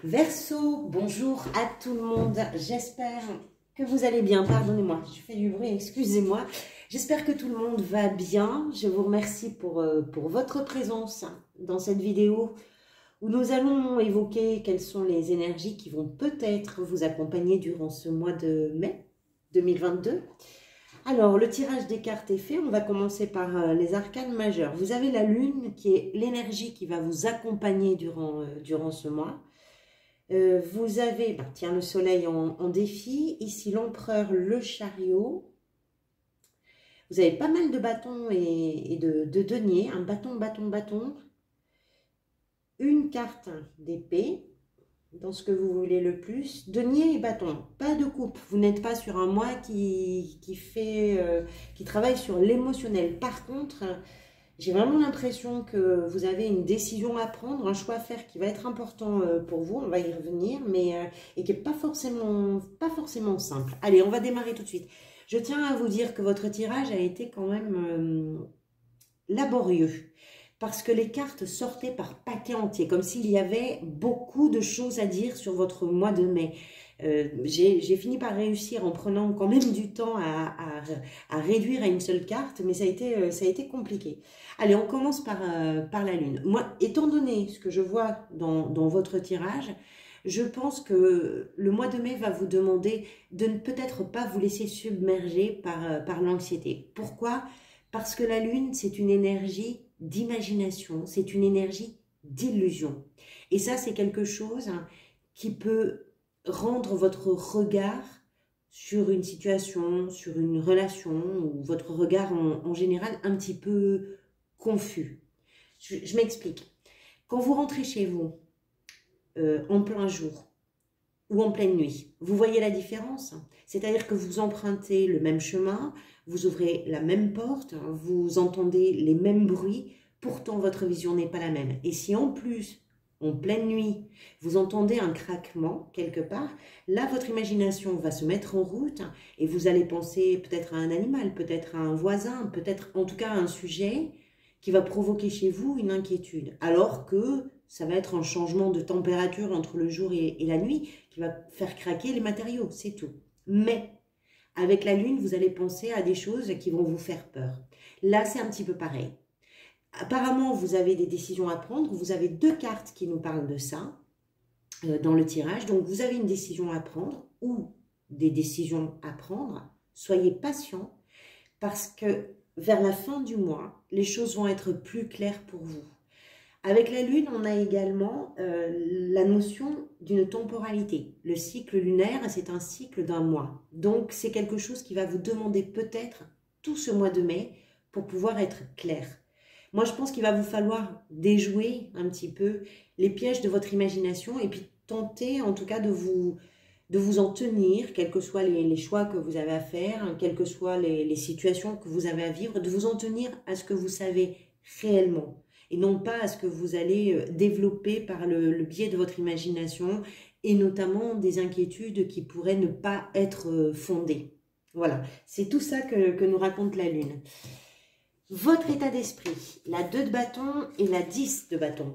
Verseau, bonjour à tout le monde, j'espère que vous allez bien, pardonnez-moi, je fais du bruit, excusez-moi, j'espère que tout le monde va bien, je vous remercie pour votre présence dans cette vidéo où nous allons évoquer quelles sont les énergies qui vont peut-être vous accompagner durant ce mois de mai 2022. Alors, le tirage des cartes est fait, on va commencer par les arcanes majeurs. Vous avez la lune qui est l'énergie qui va vous accompagner durant ce mois. Vous avez, tiens, le soleil en défi, ici l'empereur, le chariot. Vous avez pas mal de bâtons et de deniers, un bâton, bâton. Une carte d'épée, dans ce que vous voulez le plus. Denier et bâton, pas de coupe. Vous n'êtes pas sur un mois qui travaille sur l'émotionnel. Par contre, j'ai vraiment l'impression que vous avez une décision à prendre, un choix à faire qui va être important pour vous, on va y revenir, mais et qui n'est pas forcément simple. Allez, on va démarrer tout de suite. Je tiens à vous dire que votre tirage a été quand même laborieux, parce que les cartes sortaient par paquet entier, comme s'il y avait beaucoup de choses à dire sur votre mois de mai. J'ai fini par réussir en prenant quand même du temps à réduire à une seule carte, mais ça a été compliqué. Allez, on commence par la lune. Moi, étant donné ce que je vois dans votre tirage, je pense que le mois de mai va vous demander de ne peut-être pas vous laisser submerger par l'anxiété. Pourquoi? Parce que la lune, c'est une énergie d'imagination, c'est une énergie d'illusion. Et ça, c'est quelque chose qui peut rendre votre regard sur une situation, sur une relation, ou votre regard en général un petit peu confus. Je m'explique. Quand vous rentrez chez vous, en plein jour ou en pleine nuit, vous voyez la différence? C'est-à-dire que vous empruntez le même chemin, vous ouvrez la même porte, vous entendez les mêmes bruits, pourtant votre vision n'est pas la même. Et si en plus, en pleine nuit, vous entendez un craquement quelque part, là votre imagination va se mettre en route et vous allez penser peut-être à un animal, peut-être à un voisin, peut-être en tout cas à un sujet qui va provoquer chez vous une inquiétude. Alors que ça va être un changement de température entre le jour et la nuit qui va faire craquer les matériaux, c'est tout. Mais avec la lune, vous allez penser à des choses qui vont vous faire peur. Là, c'est un petit peu pareil. Apparemment, vous avez des décisions à prendre. Vous avez deux cartes qui nous parlent de ça dans le tirage. Donc, vous avez une décision à prendre ou des décisions à prendre. Soyez patient parce que vers la fin du mois, les choses vont être plus claires pour vous. Avec la lune, on a également la notion d'une temporalité. Le cycle lunaire, c'est un cycle d'un mois. Donc, c'est quelque chose qui va vous demander peut-être tout ce mois de mai pour pouvoir être clair. Moi, je pense qu'il va vous falloir déjouer un petit peu les pièges de votre imagination et puis tenter en tout cas de vous en tenir, quels que soient les choix que vous avez à faire, quelles que soient les situations que vous avez à vivre, de vous en tenir à ce que vous savez réellement et non pas à ce que vous allez développer par le biais de votre imagination et notamment des inquiétudes qui pourraient ne pas être fondées. Voilà, c'est tout ça que nous raconte la lune. Votre état d'esprit, la 2 de bâton et la 10 de bâton.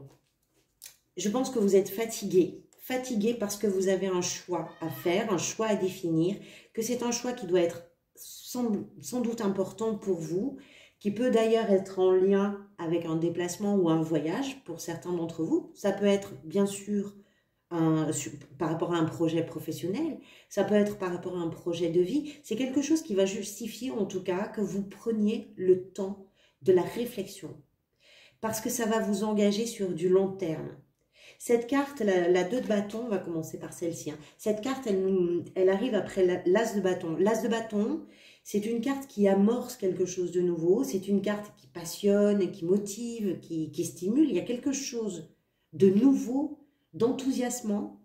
Je pense que vous êtes fatigué. Fatigué parce que vous avez un choix à faire, un choix à définir, que c'est un choix qui doit être sans doute important pour vous, qui peut d'ailleurs être en lien avec un déplacement ou un voyage pour certains d'entre vous. Ça peut être bien sûr par rapport à un projet professionnel, ça peut être par rapport à un projet de vie. C'est quelque chose qui va justifier en tout cas que vous preniez le temps de la réflexion, parce que ça va vous engager sur du long terme. Cette carte, la 2 de bâton, on va commencer par celle-ci. Cette carte, elle arrive après l'as de bâton. L'as de bâton, c'est une carte qui amorce quelque chose de nouveau. C'est une carte qui passionne, qui motive, qui stimule. Il y a quelque chose de nouveau, d'enthousiasmant.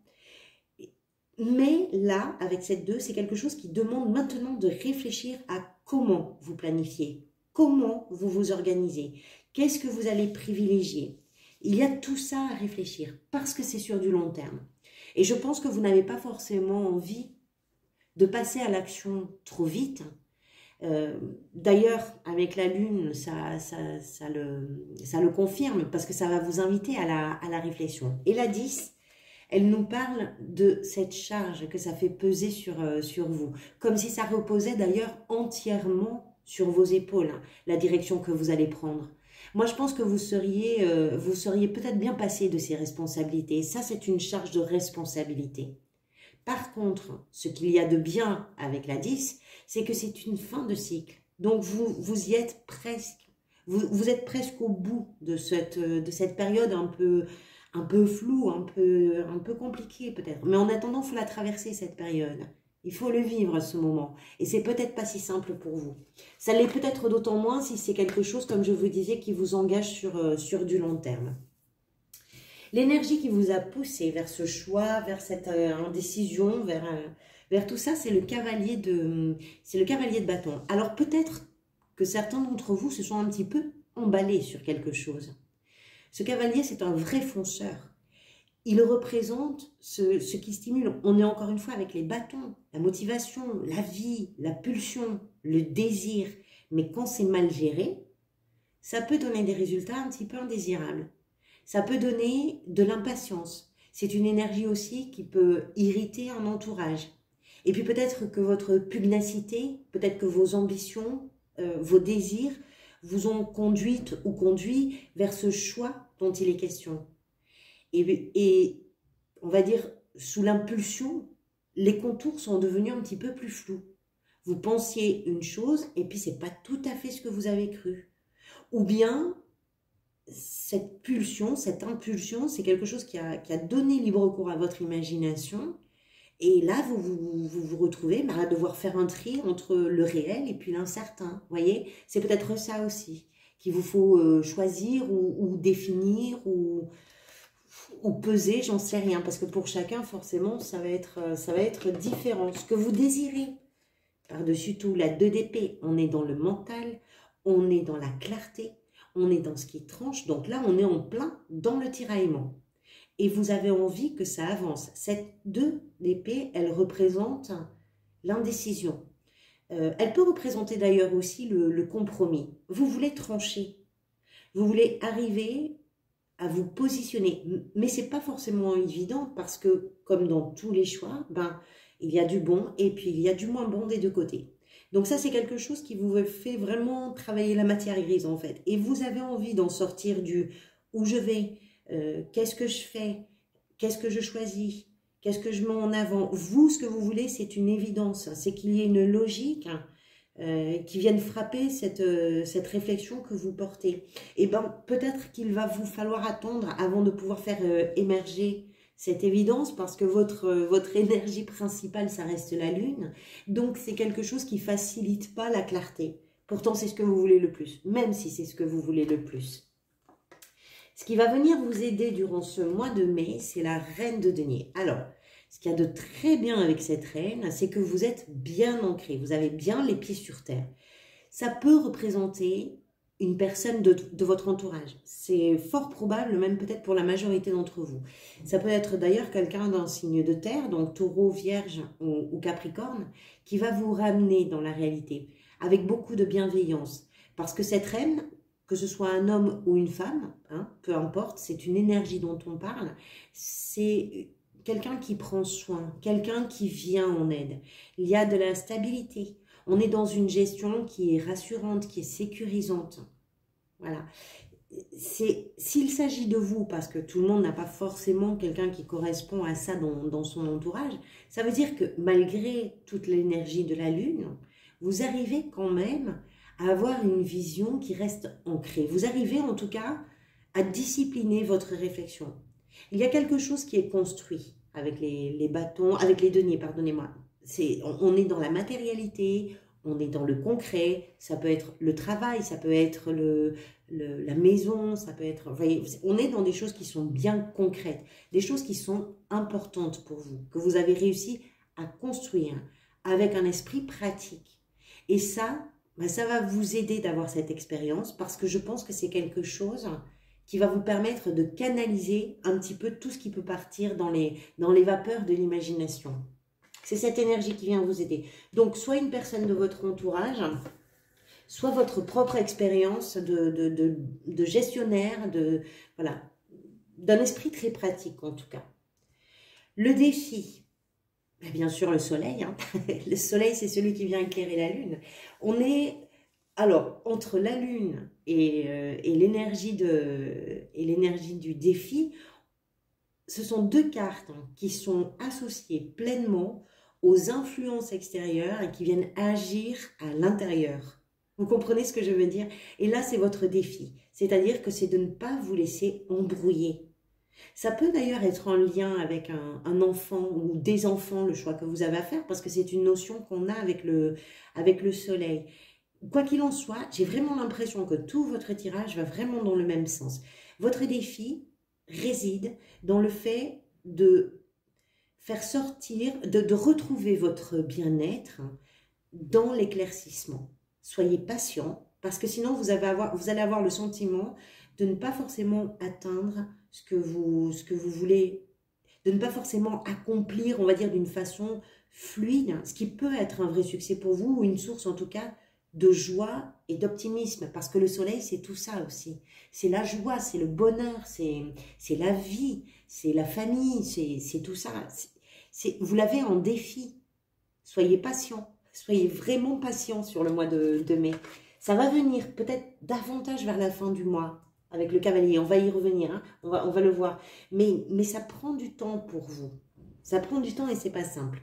Mais là, avec cette 2, c'est quelque chose qui demande maintenant de réfléchir à comment vous planifiez, comment vous vous organisez, qu'est-ce que vous allez privilégier. Il y a tout ça à réfléchir parce que c'est sur du long terme. Et je pense que vous n'avez pas forcément envie de passer à l'action trop vite. D'ailleurs, avec la lune, ça le confirme parce que ça va vous inviter à la réflexion. Et la 10, elle nous parle de cette charge que ça fait peser sur vous. Comme si ça reposait d'ailleurs entièrement sur vos épaules, hein, la direction que vous allez prendre. Moi, je pense que vous seriez peut-être bien passé de ces responsabilités. Et ça, c'est une charge de responsabilité. Par contre, ce qu'il y a de bien avec la 10, c'est que c'est une fin de cycle. Donc, vous y êtes presque. Vous êtes presque au bout de cette période un peu floue, un peu compliquée peut-être. Mais en attendant, il faut la traverser cette période. Il faut le vivre ce moment. Et c'est peut-être pas si simple pour vous. Ça l'est peut-être d'autant moins si c'est quelque chose, comme je vous disais, qui vous engage sur du long terme. L'énergie qui vous a poussé vers ce choix, vers cette indécision, vers tout ça, c'est le cavalier de bâton. Alors peut-être que certains d'entre vous se sont un petit peu emballés sur quelque chose. Ce cavalier, c'est un vrai fonceur. Il représente ce qui stimule. On est encore une fois avec les bâtons, la motivation, la vie, la pulsion, le désir. Mais quand c'est mal géré, ça peut donner des résultats un petit peu indésirables. Ça peut donner de l'impatience. C'est une énergie aussi qui peut irriter un entourage. Et puis peut-être que votre pugnacité, peut-être que vos ambitions, vos désirs vous ont conduite ou conduit vers ce choix dont il est question. Et on va dire, sous l'impulsion, les contours sont devenus un petit peu plus flous. Vous pensiez une chose et puis c'est pas tout à fait ce que vous avez cru. Ou bien, cette pulsion, cette impulsion, c'est quelque chose qui a donné libre cours à votre imagination. Et là, vous retrouvez à devoir faire un tri entre le réel et puis l'incertain. Vous voyez, c'est peut-être ça aussi qu'il vous faut choisir ou définir ou peser, j'en sais rien. Parce que pour chacun, forcément, ça va être différent. Ce que vous désirez, par-dessus tout, la 2 d'épée, on est dans le mental, on est dans la clarté, on est dans ce qui tranche. Donc là, on est en plein dans le tiraillement. Et vous avez envie que ça avance. Cette 2 d'épée, elle représente l'indécision. Elle peut représenter d'ailleurs aussi le compromis. Vous voulez trancher. Vous voulez arriver à vous positionner. Mais ce n'est pas forcément évident parce que, comme dans tous les choix, il y a du bon et puis il y a du moins bon des deux côtés. Donc ça, c'est quelque chose qui vous fait vraiment travailler la matière grise en fait. Et vous avez envie d'en sortir du « où je vais », qu'est-ce que je fais, qu'est-ce que je choisis, qu'est-ce que je mets en avant. Vous, ce que vous voulez, c'est une évidence. C'est qu'il y ait une logique qui vienne frapper cette réflexion que vous portez. Et peut-être qu'il va vous falloir attendre avant de pouvoir faire émerger cette évidence parce que votre énergie principale, ça reste la lune. Donc, c'est quelque chose qui ne facilite pas la clarté. Pourtant, c'est ce que vous voulez le plus, même si c'est ce que vous voulez le plus. Ce qui va venir vous aider durant ce mois de mai, c'est la reine de denier. Alors, ce qu'il y a de très bien avec cette reine, c'est que vous êtes bien ancré, vous avez bien les pieds sur terre. Ça peut représenter une personne de votre entourage. C'est fort probable, même peut-être pour la majorité d'entre vous. Ça peut être d'ailleurs quelqu'un d'un signe de terre, donc taureau, vierge ou capricorne, qui va vous ramener dans la réalité, avec beaucoup de bienveillance. Parce que cette reine, que ce soit un homme ou une femme, peu importe, c'est une énergie dont on parle, c'est quelqu'un qui prend soin, quelqu'un qui vient en aide. Il y a de la stabilité. On est dans une gestion qui est rassurante, qui est sécurisante. Voilà. S'il s'agit de vous, parce que tout le monde n'a pas forcément quelqu'un qui correspond à ça dans son entourage, ça veut dire que malgré toute l'énergie de la Lune, vous arrivez quand même à avoir une vision qui reste ancrée. Vous arrivez en tout cas à discipliner votre réflexion. Il y a quelque chose qui est construit avec les bâtons, avec les deniers, pardonnez-moi. On est dans la matérialité, on est dans le concret, ça peut être le travail, ça peut être la maison, ça peut être... Vous voyez, on est dans des choses qui sont bien concrètes, des choses qui sont importantes pour vous, que vous avez réussi à construire avec un esprit pratique. Et ça, ça va vous aider d'avoir cette expérience parce que je pense que c'est quelque chose qui va vous permettre de canaliser un petit peu tout ce qui peut partir dans les vapeurs de l'imagination. C'est cette énergie qui vient vous aider. Donc, soit une personne de votre entourage, soit votre propre expérience de gestionnaire, voilà, d'un esprit très pratique en tout cas. Le défi, ben, bien sûr le soleil, hein. Le soleil, c'est celui qui vient éclairer la lune. On est, alors, entre la lune et l'énergie du défi, ce sont deux cartes, hein, qui sont associées pleinement aux influences extérieures et qui viennent agir à l'intérieur. Vous comprenez ce que je veux dire? Et là, c'est votre défi. C'est-à-dire que c'est de ne pas vous laisser embrouiller. Ça peut d'ailleurs être en lien avec un enfant ou des enfants, le choix que vous avez à faire, parce que c'est une notion qu'on a avec le soleil. Quoi qu'il en soit, j'ai vraiment l'impression que tout votre tirage va vraiment dans le même sens. Votre défi réside dans le fait de faire sortir, de retrouver votre bien-être dans l'éclaircissement. Soyez patient, parce que sinon vous allez avoir le sentiment de ne pas forcément atteindre ce que vous voulez, de ne pas forcément accomplir, on va dire, d'une façon fluide, ce qui peut être un vrai succès pour vous, ou une source en tout cas de joie et d'optimisme, parce que le soleil, c'est tout ça aussi. C'est la joie, c'est le bonheur, c'est la vie, c'est la famille, c'est tout ça. Vous l'avez en défi. Soyez patient, soyez vraiment patient sur le mois de mai. Ça va venir peut-être davantage vers la fin du mois, avec le cavalier. On va y revenir, hein, on va le voir. Mais ça prend du temps pour vous. Ça prend du temps et c'est pas simple.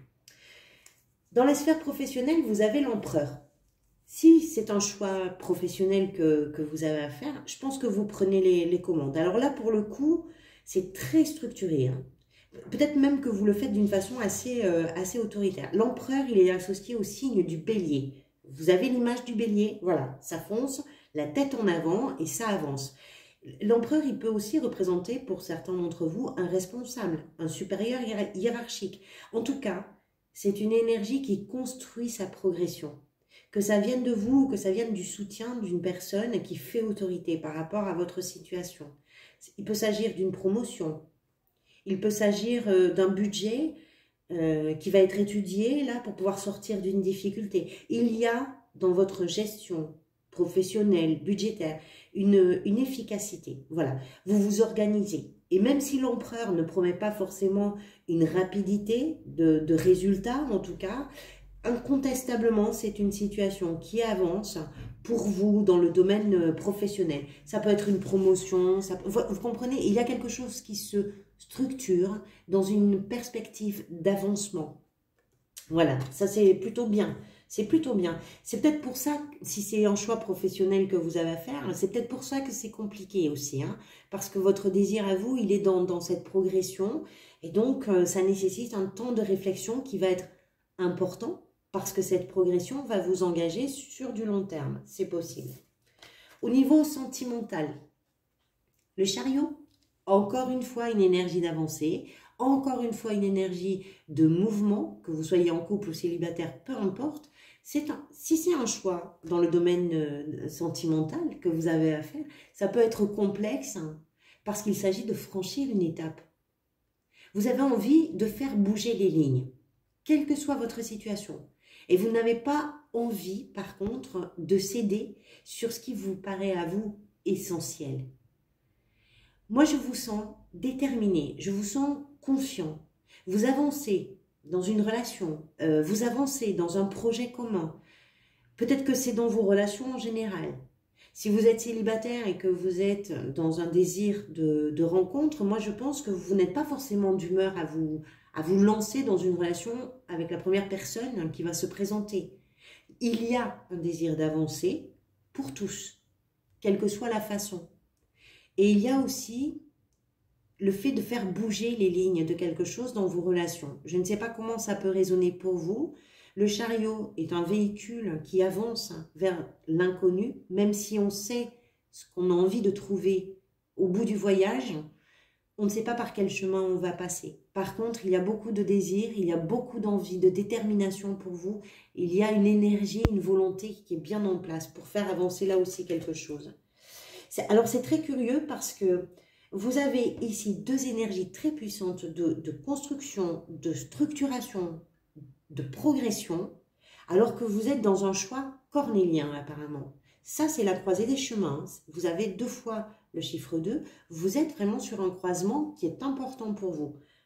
Dans la sphère professionnelle, vous avez l'empereur. Si c'est un choix professionnel que vous avez à faire, je pense que vous prenez les commandes. Alors là, pour le coup, c'est très structuré, hein. Peut-être même que vous le faites d'une façon assez autoritaire. L'empereur, il est associé au signe du bélier. Vous avez l'image du bélier, voilà, ça fonce, la tête en avant et ça avance. L'empereur, il peut aussi représenter pour certains d'entre vous un responsable, un supérieur hiérarchique. En tout cas, c'est une énergie qui construit sa progression. Que ça vienne de vous, que ça vienne du soutien d'une personne qui fait autorité par rapport à votre situation. Il peut s'agir d'une promotion. Il peut s'agir d'un budget qui va être étudié là pour pouvoir sortir d'une difficulté. Il y a dans votre gestion professionnelle, budgétaire, une efficacité. Voilà, vous vous organisez. Et même si l'empereur ne promet pas forcément une rapidité de résultats, en tout cas, incontestablement, c'est une situation qui avance pour vous dans le domaine professionnel. Ça peut être une promotion, vous comprenez, il y a quelque chose qui se structure dans une perspective d'avancement. Voilà, ça c'est plutôt bien. C'est plutôt bien. C'est peut-être pour ça, si c'est un choix professionnel que vous avez à faire, c'est peut-être pour ça que c'est compliqué aussi, hein, parce que votre désir à vous, il est dans cette progression, et donc ça nécessite un temps de réflexion qui va être important, parce que cette progression va vous engager sur du long terme, c'est possible. Au niveau sentimental, le chariot, encore une fois une énergie d'avancée, encore une fois une énergie de mouvement, que vous soyez en couple ou célibataire, peu importe. Si c'est un choix dans le domaine sentimental que vous avez à faire, ça peut être complexe, hein, parce qu'il s'agit de franchir une étape. Vous avez envie de faire bouger les lignes, quelle que soit votre situation. Et vous n'avez pas envie, par contre, de céder sur ce qui vous paraît à vous essentiel. Moi, je vous sens déterminé, je vous sens confiant. Vous avancez dans une relation, vous avancez dans un projet commun. Peut-être que c'est dans vos relations en général. Si vous êtes célibataire et que vous êtes dans un désir de rencontre, moi je pense que vous n'êtes pas forcément d'humeur à vous lancer dans une relation avec la première personne qui va se présenter. Il y a un désir d'avancer pour tous, quelle que soit la façon. Et il y a aussi le fait de faire bouger les lignes de quelque chose dans vos relations. Je ne sais pas comment ça peut résonner pour vous. Le chariot est un véhicule qui avance vers l'inconnu, même si on sait ce qu'on a envie de trouver au bout du voyage, on ne sait pas par quel chemin on va passer. Par contre, il y a beaucoup de désirs, il y a beaucoup d'envie, de détermination pour vous. Il y a une énergie, une volonté qui est bien en place pour faire avancer là aussi quelque chose. Alors, c'est très curieux parce que vous avez ici deux énergies très puissantes de construction, de structuration, de progression, alors que vous êtes dans un choix cornélien apparemment. Ça, c'est la croisée des chemins. Vous avez deux fois le chiffre 2. Vous êtes vraiment sur un croisement qui est important pour vous.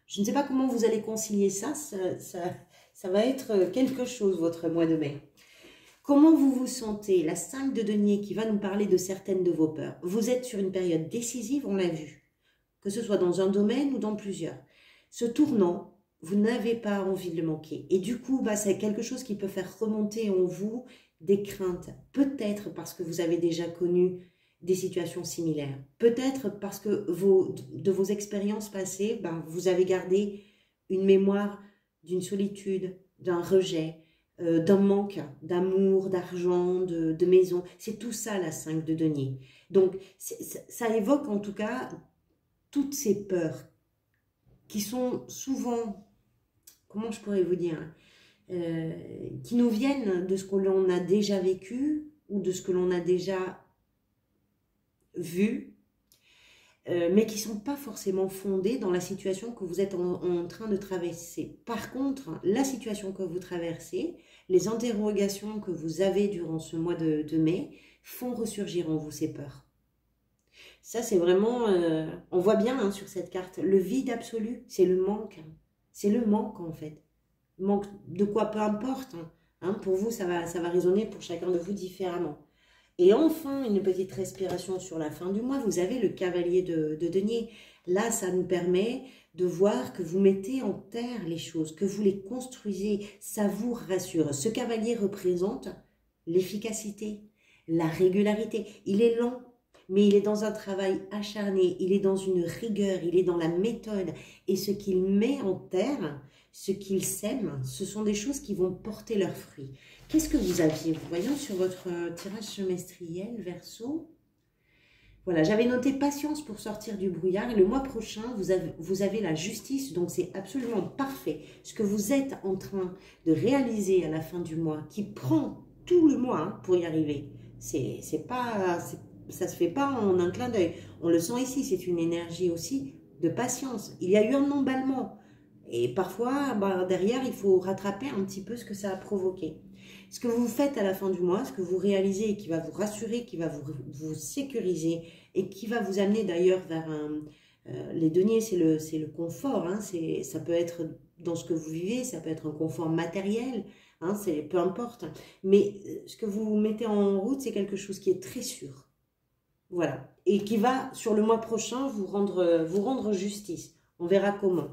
Je ne sais pas comment vous allez concilier ça, ça va être quelque chose votre mois de mai. Comment vous vous sentez? La 5 de denier qui va nous parler de certaines de vos peurs. Vous êtes sur une période décisive, on l'a vu, que ce soit dans un domaine ou dans plusieurs. Ce tournant, vous n'avez pas envie de le manquer. Et du coup, c'est quelque chose qui peut faire remonter en vous des craintes. Peut-être parce que vous avez déjà connu des situations similaires. Peut-être parce que de vos expériences passées, vous avez gardé une mémoire d'une solitude, d'un rejet, d'un manque d'amour, d'argent, de maison. C'est tout ça la 5 de denier. Donc ça évoque en tout cas toutes ces peurs qui sont souvent, comment je pourrais vous dire, qui nous viennent de ce que l'on a déjà vécu ou de ce que l'on a déjà vu, mais qui ne sont pas forcément fondées dans la situation que vous êtes en train de traverser. Par contre, la situation que vous traversez, les interrogations que vous avez durant ce mois de mai font ressurgir en vous ces peurs. Ça, c'est vraiment, on voit bien sur cette carte, le vide absolu, c'est le manque. C'est le manque en fait. Manque de quoi, peu importe. Pour vous, ça va résonner pour chacun de vous différemment. Et enfin, une petite respiration sur la fin du mois, vous avez le cavalier de denier. Là, ça nous permet de voir que vous mettez en terre les choses, que vous les construisez, ça vous rassure. Ce cavalier représente l'efficacité, la régularité. Il est lent, mais il est dans un travail acharné, il est dans une rigueur, il est dans la méthode. Et ce qu'il met en terre, ce qu'il sème, ce sont des choses qui vont porter leurs fruits. Qu'est-ce que vous aviez? Voyons sur votre tirage semestriel, Verseau. Voilà, j'avais noté patience pour sortir du brouillard. Et le mois prochain, vous avez la justice, donc c'est absolument parfait. Ce que vous êtes en train de réaliser à la fin du mois, qui prend tout le mois pour y arriver, ça se fait pas en un clin d'œil. On le sent ici, c'est une énergie aussi de patience. Il y a eu un emballement. Et parfois, derrière, il faut rattraper un petit peu ce que ça a provoqué. Ce que vous faites à la fin du mois, ce que vous réalisez et qui va vous rassurer, qui va vous sécuriser et qui va vous amener d'ailleurs vers les deniers, c'est le confort. Ça peut être dans ce que vous vivez, ça peut être un confort matériel, peu importe. Mais ce que vous mettez en route, c'est quelque chose qui est très sûr. Voilà. Et qui va, sur le mois prochain, vous rendre justice. On verra comment.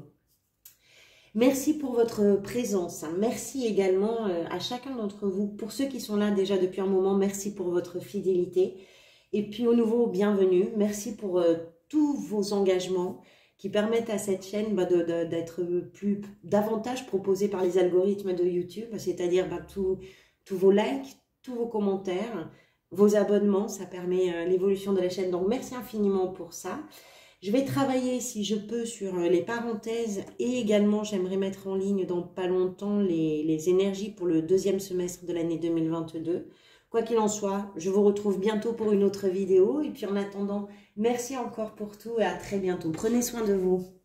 Merci pour votre présence. Merci également à chacun d'entre vous. Pour ceux qui sont là déjà depuis un moment, merci pour votre fidélité. Et puis aux nouveaux, bienvenue. Merci pour tous vos engagements qui permettent à cette chaîne d'être davantage proposée par les algorithmes de YouTube, c'est-à-dire tous vos likes, tous vos commentaires, vos abonnements, ça permet l'évolution de la chaîne. Donc merci infiniment pour ça. Je vais travailler, si je peux, sur les parenthèses et également, j'aimerais mettre en ligne dans pas longtemps les énergies pour le deuxième semestre de l'année 2022. Quoi qu'il en soit, je vous retrouve bientôt pour une autre vidéo. Et puis en attendant, merci encore pour tout et à très bientôt. Prenez soin de vous.